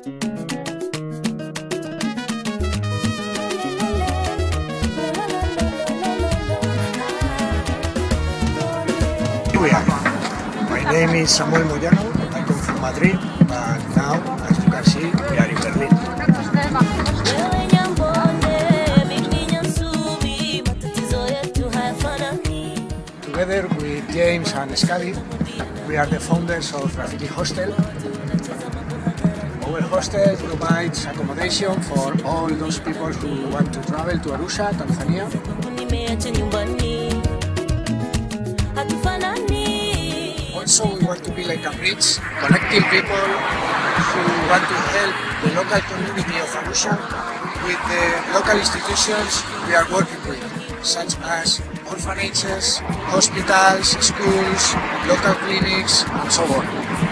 My name is Samuel Moyano. I come from Madrid, but now, as you can see, we are in Berlin. Together with James and Scali, we are the founders of Rafiki Hostel. Our hostel provides accommodation for all those people who want to travel to Arusha, Tanzania. Also, we want to be like a bridge, connecting people who want to help the local community of Arusha with the local institutions we are working with, such as orphanages, hospitals, schools, local clinics, and so on.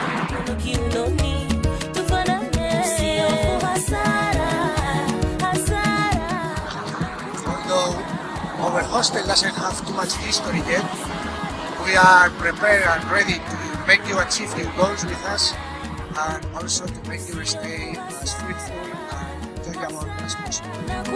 Although our hostel doesn't have too much history yet, we are prepared and ready to make you achieve your goals with us, and also to make your stay as fruitful and enjoyable as possible.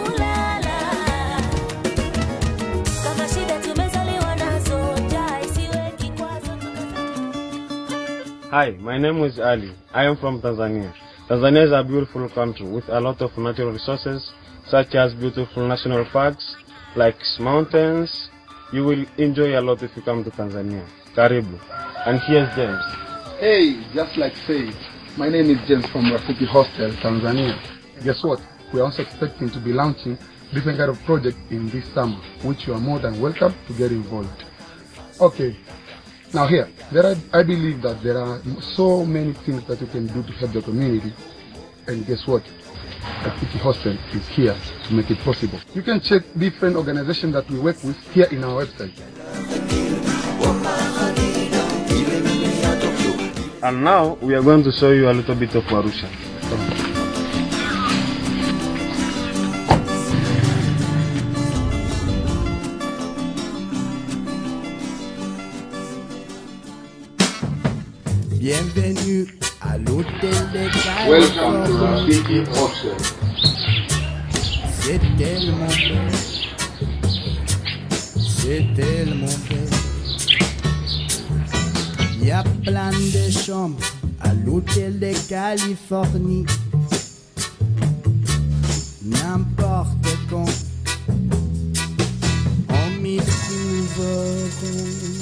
Hi, my name is Ali. I am from Tanzania. Tanzania is a beautiful country with a lot of natural resources, such as beautiful national parks, like mountains. You will enjoy a lot if you come to Tanzania. Karibu. And here's James. Hey, just like said, my name is James from Rakifi Hostel, Tanzania. Guess what? We are also expecting to be launching different kind of project in this summer, which you are more than welcome to get involved. Okay, now here, I believe that there are so many things that you can do to help the community, and guess what? Rakifi Hostel is here to make it possible. You can check different organizations that we work with here in our website. And now we are going to show you a little bit of Arusha. Bienvenue à l'hôtel des Californiens. Welcome to Rafiki Hostel. C'est tellement belle. C'est tellement belle. Il y a plein de chambres à l'hôtel des Californies. N'importe quand, on m'y trouveront.